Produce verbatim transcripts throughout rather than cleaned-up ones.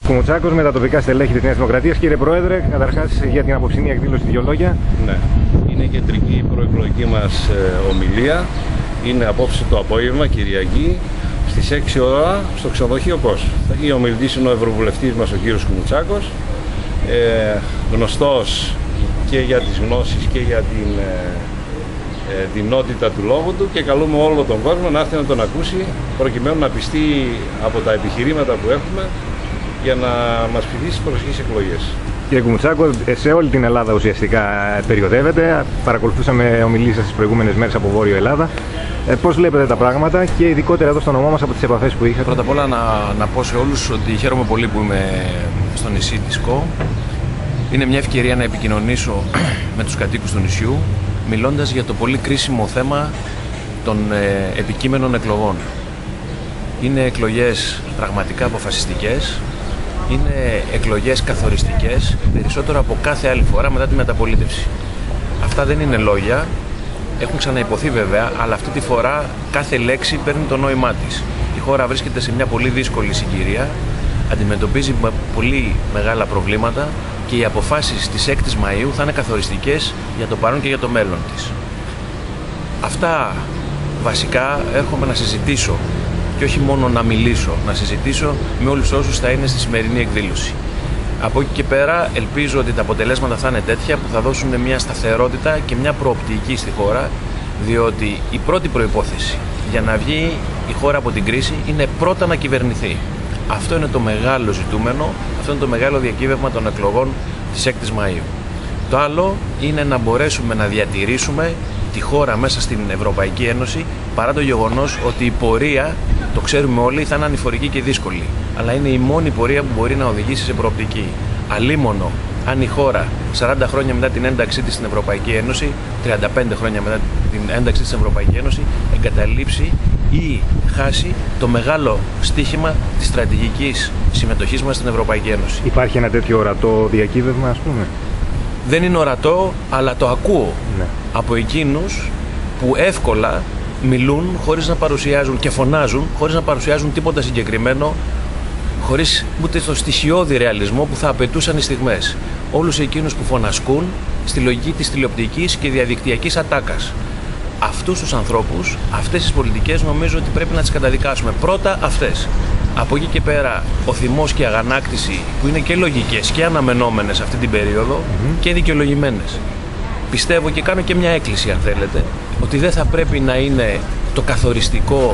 Κουμουτσάκος με τα τοπικά στελέχη της Νέας Δημοκρατίας. Κύριε Πρόεδρε, καταρχάς για την απόψινή εκδήλωση δύο λόγια. Ναι, είναι η κεντρική προεκλογική μας ε, ομιλία. Είναι απόψε το απόγευμα, Κυριακή, στις έξι ώρα στο ξενοδοχείο Κος. Η ομιλητής είναι ο Ευρωβουλευτής μας, ο κύριος Κουμουτσάκος, ε, γνωστός και για τις γνώσεις και για την ε, ε, δυνότητα του λόγου του, και καλούμε όλο τον κόσμο να έρθει να τον ακούσει προκειμένου να πιστεί από τα επιχειρήματα που έχουμε για να μας πηδήσει στις προσεχείς εκλογές. Κύριε Κουμουτσάκο, σε όλη την Ελλάδα ουσιαστικά περιοδεύετε. Παρακολουθούσαμε ομιλίες σας τις προηγούμενες μέρες από Βόρειο Ελλάδα. Ε, πώς βλέπετε τα πράγματα και ειδικότερα εδώ στο νομό μας από τις επαφές που είχατε? Πρώτα απ' όλα να, να πω σε όλους ότι χαίρομαι πολύ που είμαι στο νησί της Κο. Είναι μια ευκαιρία να επικοινωνήσω με τους κατοίκους του νησιού, μιλώντας για το πολύ κρίσιμο θέμα των ε, επικείμενων εκλογών. Είναι εκλογές πραγματικά αποφασιστικές, είναι εκλογές καθοριστικές, περισσότερο από κάθε άλλη φορά μετά τη μεταπολίτευση. Αυτά δεν είναι λόγια, έχουν ξαναϋποθεί βέβαια, αλλά αυτή τη φορά κάθε λέξη παίρνει το νόημά της. Η χώρα βρίσκεται σε μια πολύ δύσκολη συγκυρία, αντιμετωπίζει πολύ μεγάλα προβλήματα και οι αποφάσεις της έκτης Μαΐου θα είναι καθοριστικές για το παρόν και για το μέλλον της. Αυτά βασικά έρχομαι να συζητήσω και όχι μόνο να μιλήσω, να συζητήσω με όλους όσους θα είναι στη σημερινή εκδήλωση. Από εκεί και πέρα ελπίζω ότι τα αποτελέσματα θα είναι τέτοια που θα δώσουν μια σταθερότητα και μια προοπτική στη χώρα, διότι η πρώτη προϋπόθεση για να βγει η χώρα από την κρίση είναι πρώτα να κυβερνηθεί. Αυτό είναι το μεγάλο ζητούμενο, αυτό είναι το μεγάλο διακύβευμα των εκλογών της έκτης Μαΐου. Το άλλο είναι να μπορέσουμε να διατηρήσουμε τη χώρα μέσα στην Ευρωπαϊκή Ένωση, παρά το γεγονός ότι η πορεία, το ξέρουμε όλοι, θα είναι ανηφορική και δύσκολη. Αλλά είναι η μόνη πορεία που μπορεί να οδηγήσει σε προοπτική. Αλίμονο αν η χώρα σαράντα χρόνια μετά την ένταξή της στην Ευρωπαϊκή Ένωση, τριάντα πέντε χρόνια μετά την ένταξή της στην Ευρωπαϊκή Ένωση, εγκαταλείψει ή χάσει το μεγάλο στίχημα της στρατηγικής συμμετοχής μας στην Ευρωπαϊκή Ένωση. Υπάρχει ένα τέτοιο ορατό διακύβευμα, ας πούμε? Δεν είναι ορατό, αλλά το ακούω ναι. από εκείνους που εύκολα μιλούν χωρίς να παρουσιάζουν και φωνάζουν, χωρίς να παρουσιάζουν τίποτα συγκεκριμένο, χωρίς ούτε το στοιχειώδη ρεαλισμό που θα απαιτούσαν οι στιγμές. Όλους εκείνους που φωνασκούν στη λογική της τηλεοπτικής και διαδικτυακής ατάκας. Αυτούς τους ανθρώπους, αυτές τις πολιτικές νομίζω ότι πρέπει να τις καταδικάσουμε. Πρώτα αυτές. Από εκεί και πέρα ο θυμός και η αγανάκτηση που είναι και λογικές και αναμενόμενες αυτή την περίοδο mm-hmm. και δικαιολογημένες. Πιστεύω και κάνω και μια έκκληση αν θέλετε, ότι δεν θα πρέπει να είναι το καθοριστικό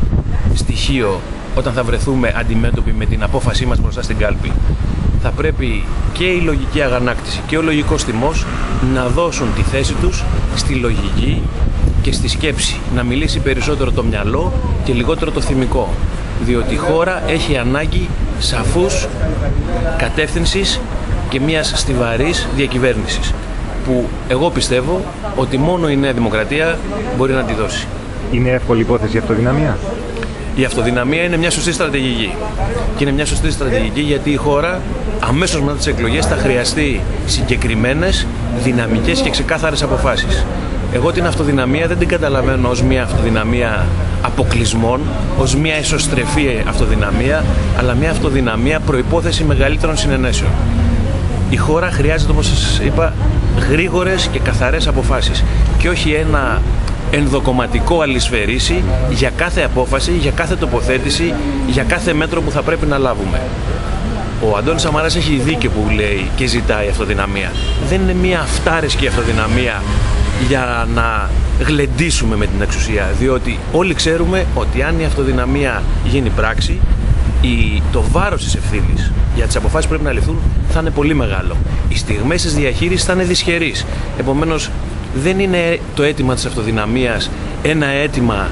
στοιχείο όταν θα βρεθούμε αντιμέτωποι με την απόφασή μας μπροστά στην κάλπη. Θα πρέπει και η λογική αγανάκτηση και ο λογικός θυμός να δώσουν τη θέση τους στη λογική και στη σκέψη. Να μιλήσει περισσότερο το μυαλό και λιγότερο το θυμικό. Διότι η χώρα έχει ανάγκη σαφούς κατεύθυνσης και μιας στιβαρής διακυβέρνησης, που εγώ πιστεύω ότι μόνο η Νέα Δημοκρατία μπορεί να τη δώσει. Είναι εύκολη υπόθεση η αυτοδυναμία? Η αυτοδυναμία είναι μια σωστή στρατηγική. Και είναι μια σωστή στρατηγική γιατί η χώρα αμέσως μετά τις εκλογές θα χρειαστεί συγκεκριμένες, δυναμικές και ξεκάθαρες αποφάσεις. Εγώ την αυτοδυναμία δεν την καταλαβαίνω ως μια αυτοδυναμία αποκλεισμών, ως μια εσωστρεφή αυτοδυναμία, αλλά μια αυτοδυναμία προϋπόθεση μεγαλύτερων συνενέσεων. Η χώρα χρειάζεται, όπως σας είπα, γρήγορες και καθαρές αποφάσεις και όχι ένα ενδοκομματικό αλυσφαιρίσι για κάθε απόφαση, για κάθε τοποθέτηση, για κάθε μέτρο που θα πρέπει να λάβουμε. Ο Αντώνης Σαμαράς έχει δίκιο που λέει και ζητάει αυτοδυναμία. Δεν είναι μια αυτάρεσκη αυτοδυναμία για να γλεντήσουμε με την εξουσία, διότι όλοι ξέρουμε ότι αν η αυτοδυναμία γίνει πράξη, η, το βάρος της ευθύνης για τις αποφάσεις που πρέπει να ληφθούν θα είναι πολύ μεγάλο. Οι στιγμές της διαχείρισης θα είναι δυσχερείς. Επομένως, δεν είναι το αίτημα της αυτοδυναμίας ένα αίτημα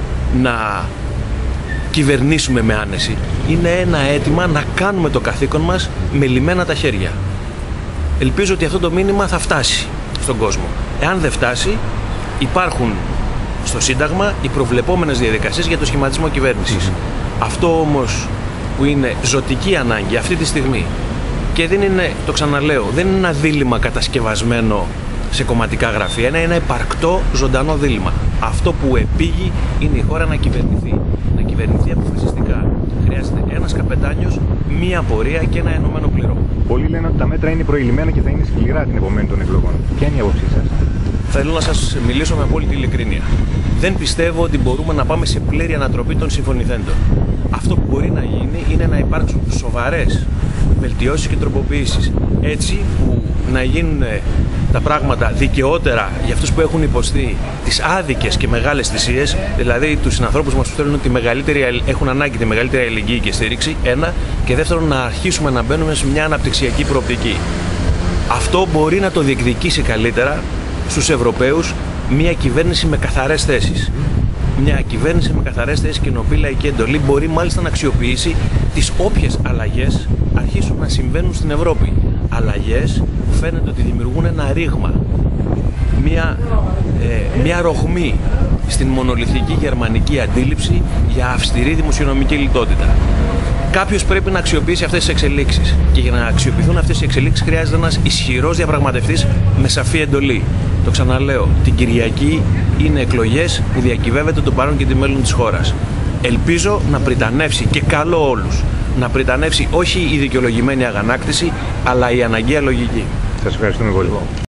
να κυβερνήσουμε με άνεση. Είναι ένα αίτημα να κάνουμε το καθήκον μας με λυμμένα τα χέρια. Ελπίζω ότι αυτό το μήνυμα θα φτάσει στον κόσμο. Εάν δεν φτάσει, υπάρχουν στο Σύνταγμα οι προβλεπόμενες διαδικασίες για το σχηματισμό κυβέρνησης. Mm-hmm. Αυτό όμως που είναι ζωτική ανάγκη αυτή τη στιγμή και δεν είναι, το ξαναλέω, δεν είναι ένα δίλημμα κατασκευασμένο σε κομματικά γραφεία, είναι ένα υπαρκτό ζωντανό δίλημμα. Αυτό που επήγει είναι η χώρα να κυβερνηθεί, να κυβερνηθεί αποφασιστικά. χρειάζεται ένας καπετάνιος, μία πορεία και ένα ενωμένο πληρό. Πολλοί λένε ότι τα μέτρα είναι προηλημένα και θα είναι σκληρά την επομένη των εκλογών. Ποια είναι η άποψή σας? Θέλω να σας μιλήσω με απόλυτη ειλικρίνεια. Δεν πιστεύω ότι μπορούμε να πάμε σε πλήρη ανατροπή των συμφωνηθέντων. Αυτό που μπορεί να γίνει είναι να υπάρξουν σοβαρές βελτιώσεις και τροποποιήσεις. Έτσι που να γίνουν τα πράγματα δικαιότερα για αυτούς που έχουν υποστεί τις άδικες και μεγάλες θυσίες, δηλαδή τους συνανθρώπους μας που θέλουν τη μεγαλύτερη, έχουν ανάγκη τη μεγαλύτερη αλληλεγγύη και στήριξη, ένα, και δεύτερον να αρχίσουμε να μπαίνουμε σε μια αναπτυξιακή προοπτική. Αυτό μπορεί να το διεκδικήσει καλύτερα στους Ευρωπαίους μια κυβέρνηση με καθαρές θέσεις. Μια κυβέρνηση με καθαρές θέσεις και ενωπή λαϊκή εντολή μπορεί μάλιστα να αξιοποιήσει τις όποιες αλλαγές αρχίσουν να συμβαίνουν στην Ευρώπη. Αλλαγές που φαίνεται ότι δημιουργούν ένα ρήγμα, μια, ε, μια ρογμή στην μονολυθική γερμανική αντίληψη για αυστηρή δημοσιονομική λιτότητα. Κάποιος πρέπει να αξιοποιήσει αυτές τις εξελίξεις και για να αξιοποιηθούν αυτές οι εξελίξεις χρειάζεται ένας ισχυρός διαπραγματευτής με σαφή εντολή. Το ξαναλέω, την Κυριακή είναι εκλογές που διακυβεύεται το παρόν και τη μέλλον της χώρας. Ελπίζω να πριτανεύσει, και καλώ όλους, να πριτανεύσει όχι η δικαιολογημένη αγανάκτηση, αλλά η αναγκαία λογική. Σας ευχαριστούμε πολύ.